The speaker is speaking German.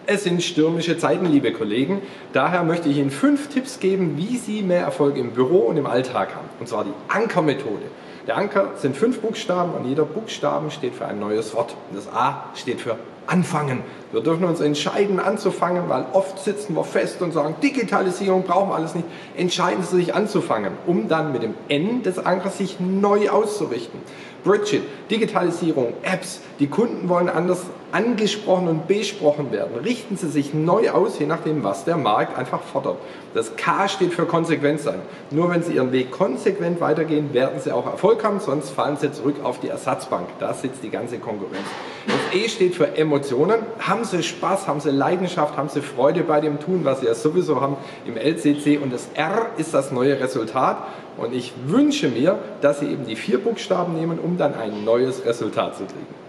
Es sind stürmische Zeiten, liebe Kollegen. Daher möchte ich Ihnen 5 Tipps geben, wie Sie mehr Erfolg im Büro und im Alltag haben. Und zwar die Anker-Methode. Der Anker sind 5 Buchstaben und jeder Buchstaben steht für ein neues Wort. Das A steht für Anfangen. Wir dürfen uns entscheiden, anzufangen, weil oft sitzen wir fest und sagen, Digitalisierung brauchen wir alles nicht. Entscheiden Sie sich anzufangen, um dann mit dem N des Ankers sich neu auszurichten. Bridget, Digitalisierung, Apps, die Kunden wollen anders angesprochen und besprochen werden. Richten Sie sich neu aus, je nachdem, was der Markt einfach fordert. Das K steht für konsequent sein. Nur wenn Sie Ihren Weg konsequent weitergehen, werden Sie auch Erfolg haben, sonst fallen Sie zurück auf die Ersatzbank. Da sitzt die ganze Konkurrenz. Das E steht für Emotionen. Haben Sie Spaß, haben Sie Leidenschaft, haben Sie Freude bei dem Tun, was Sie ja sowieso haben im LCC. Und das R ist das neue Resultat. Und ich wünsche mir, dass Sie eben die 4 Buchstaben nehmen, um dann ein neues Resultat zu kriegen.